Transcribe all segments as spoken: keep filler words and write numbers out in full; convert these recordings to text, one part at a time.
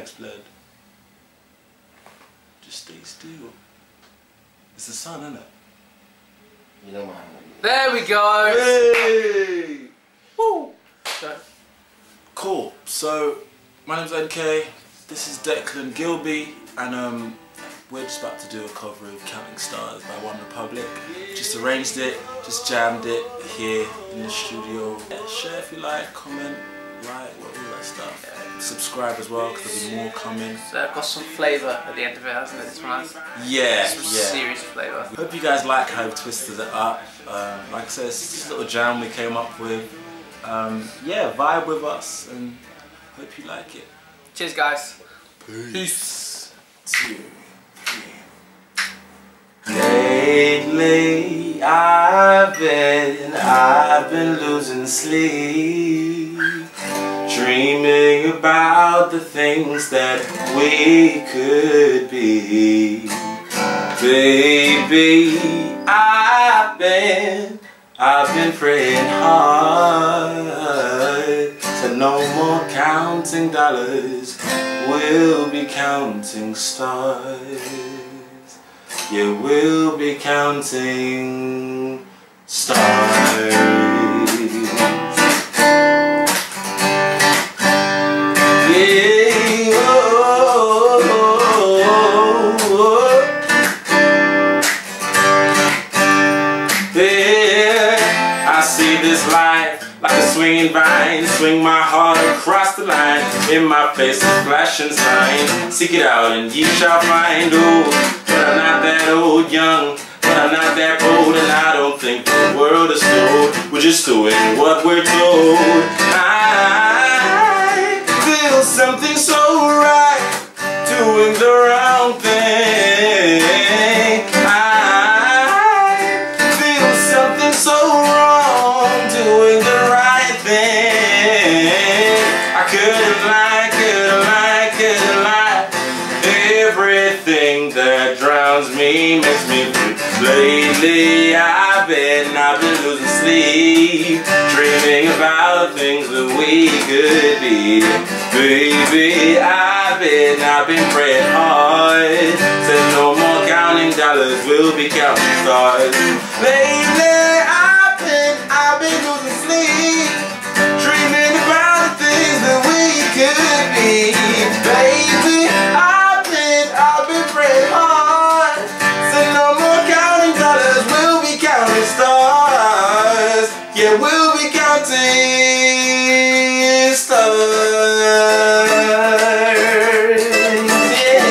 Relax, blood. Just stay still. It's the sun, isn't it? You know my. There we go. Hey! Woo! Cool. So, my name's N K. This is Declan Gilby, and um, we're just about to do a cover of Counting Stars by One Republic. Just arranged it, just jammed it here in the studio. Yeah, share if you like, comment, like, all that stuff. Yeah. Subscribe as well, because there'll be more coming. So I've got some flavour at the end of it, hasn't it? This one has Yeah, some yeah. serious flavour. Hope you guys like how we twisted it up. Um, like I said, it's just a little jam we came up with. Um, yeah, vibe with us, and hope you like it. Cheers, guys. Peace. Peace. Two, three. Lately, I've been, I've been losing sleep, dreaming about the things that we could be. Baby, I've been, I've been praying hard. So no more counting dollars, we'll be counting stars. Yeah, we'll be counting stars. Yeah, oh, oh, oh, oh. Yeah, I see this life like a swinging vine, swing my heart across the line. In my face a flashing sign, seek it out and ye shall find. Oh, but I'm not that old, young, but I'm not that old, and I don't think the world is told. We're just doing what we're told. I feel something so right, doing the wrong thing. I feel something so wrong, doing the right thing. I couldn't lie, couldn't lie, couldn't lie. Everything that drowns me makes me free. Lately I've been, I've been losing sleep, dreaming about things that we could be. Baby, I've been, I've been praying hard. Said no more counting dollars, we'll be counting stars. Lately I've been, I've been losing sleep, dreaming about the things that we could be. Baby, I've been, I've been praying hard. Said no more counting dollars, we'll be counting stars. Yeah, we'll be counting stars. Yeah,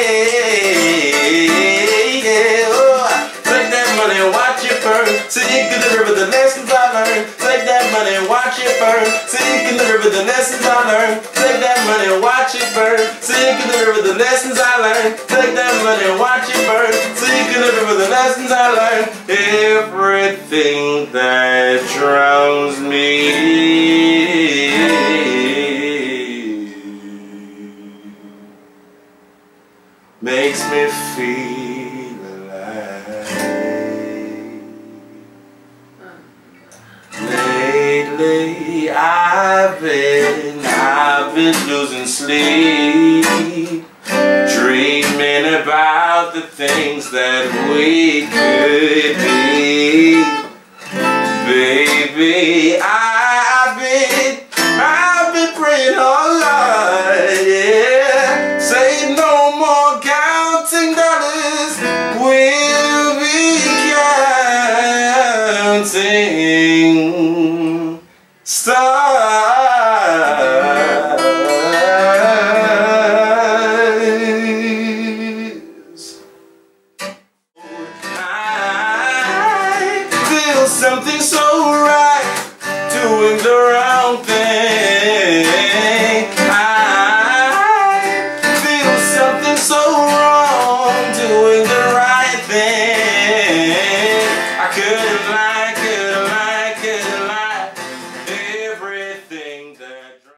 yeah, oh. Take that money and watch it burn, so you can deliver the lessons I learned. Take that money and watch it burn, so you can deliver the lessons I learned. Take that money and watch it burn, so you can deliver the lessons I learned. Take that money and watch it burn, so you can deliver the lessons I learned. Everything that drowns me makes me feel alive. Lately I've been, I've been losing sleep, dreaming about the things that we could be. Baby, I've been, I've been praying hard, yeah. Say no more counting dollars, we'll be counting stars. I feel something so right, doing the wrong thing.